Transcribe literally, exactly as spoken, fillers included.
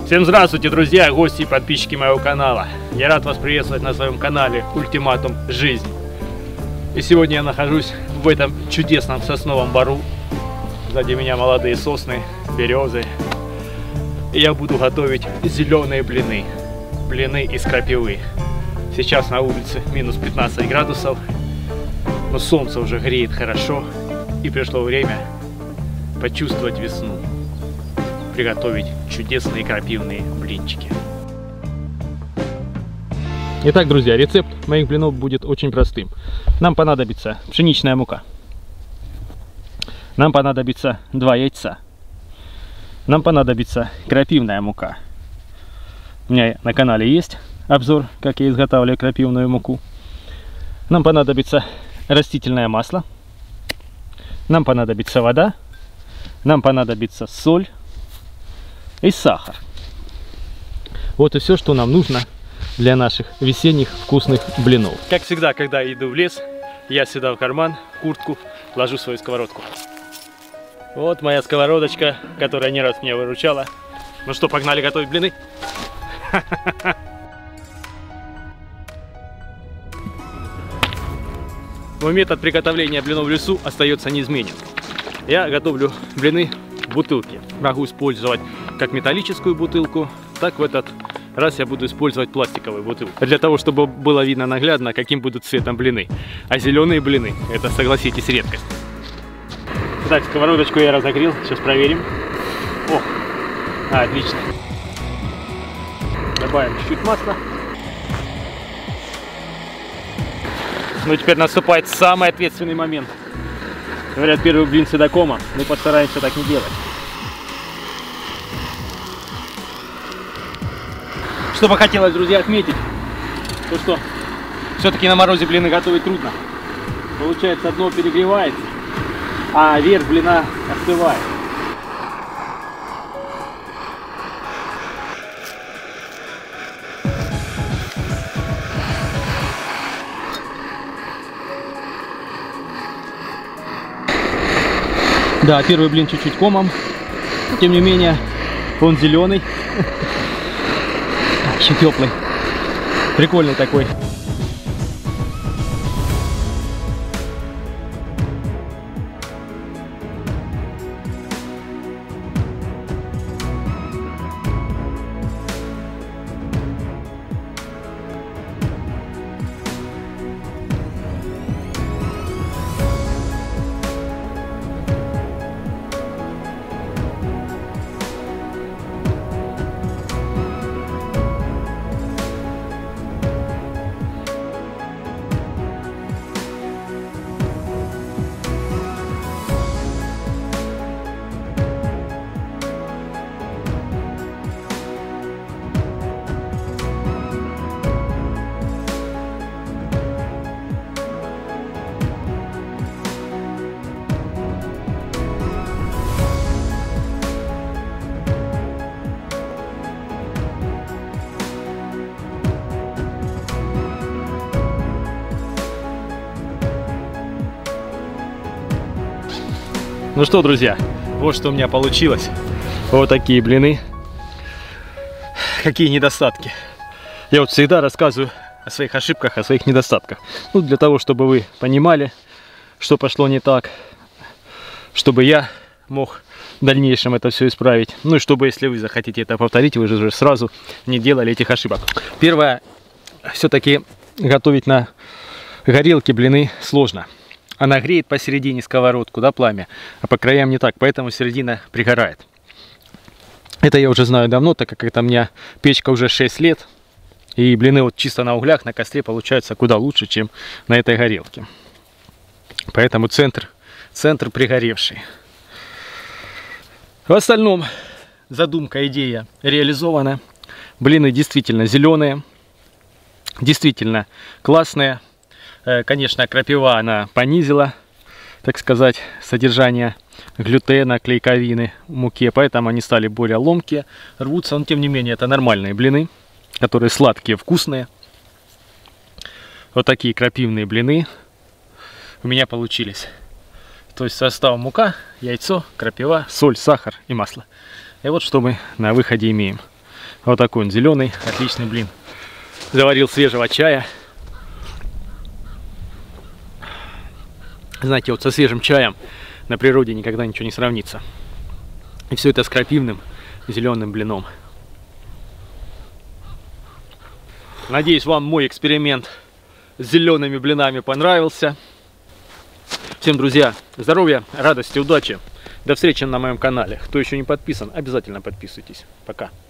Всем здравствуйте, друзья, гости и подписчики моего канала. Я рад вас приветствовать на своем канале Ультиматум Жизни. И сегодня я нахожусь в этом чудесном сосновом бору. Сзади меня молодые сосны, березы. И я буду готовить зеленые блины. Блины из крапивы. Сейчас на улице минус пятнадцать градусов. Но солнце уже греет хорошо. И пришло время почувствовать весну. Приготовить чудесные крапивные блинчики. Итак, друзья, рецепт моих блинов будет очень простым. Нам понадобится пшеничная мука. Нам понадобится два яйца. Нам понадобится крапивная мука. У меня на канале есть обзор, как я изготавливаю крапивную муку. Нам понадобится растительное масло. Нам понадобится вода. Нам понадобится соль и сахар. Вот и все, что нам нужно для наших весенних вкусных блинов. Как всегда, когда иду в лес, я сюда в карман, в куртку, ложу свою сковородку. Вот моя сковородочка, которая не раз меня выручала. Ну что, погнали готовить блины? Мой метод приготовления блинов в лесу остается неизменен. Я готовлю блины в бутылке. Могу использовать как металлическую бутылку, так в этот раз я буду использовать пластиковую бутылку. Для того, чтобы было видно наглядно, каким будут цветом блины. А зеленые блины, это, согласитесь, редкость. Итак, сковородочку я разогрел, сейчас проверим. О, а, отлично. Добавим чуть-чуть масла. Ну и теперь наступает самый ответственный момент. Говорят, первый блин всегда кома, мы постараемся так не делать. Что бы хотелось, друзья, отметить, то что все-таки на морозе блины готовить трудно. Получается, дно перегревается, а верх блина остывает. Да, первый блин чуть-чуть комом, тем не менее он зеленый. Еще теплый, прикольный такой. Ну что, друзья, вот что у меня получилось. Вот такие блины. Какие недостатки. Я вот всегда рассказываю о своих ошибках, о своих недостатках. Ну, для того, чтобы вы понимали, что пошло не так. Чтобы я мог в дальнейшем это все исправить. Ну и чтобы, если вы захотите это повторить, вы же уже сразу не делали этих ошибок. Первое, все-таки готовить на горелке блины сложно. Она греет посередине сковородку, да, пламя, а по краям не так, поэтому середина пригорает. Это я уже знаю давно, так как это у меня печка уже шесть лет, и блины вот чисто на углях, на костре получаются куда лучше, чем на этой горелке. Поэтому центр, центр пригоревший. В остальном задумка, идея реализована. Блины действительно зеленые, действительно классные. Конечно, крапива она понизила, так сказать, содержание глютена, клейковины в муке, поэтому они стали более ломкие, рвутся, но тем не менее это нормальные блины, которые сладкие, вкусные. Вот такие крапивные блины у меня получились. То есть состав: мука, яйцо, крапива, соль, сахар и масло. И вот что мы на выходе имеем. Вот такой он зеленый, отличный блин. Заварил свежего чая. Знаете, вот со свежим чаем на природе никогда ничего не сравнится. И все это с крапивным зеленым блином. Надеюсь, вам мой эксперимент с зелеными блинами понравился. Всем, друзья, здоровья, радости, удачи. До встречи на моем канале. Кто еще не подписан, обязательно подписывайтесь. Пока.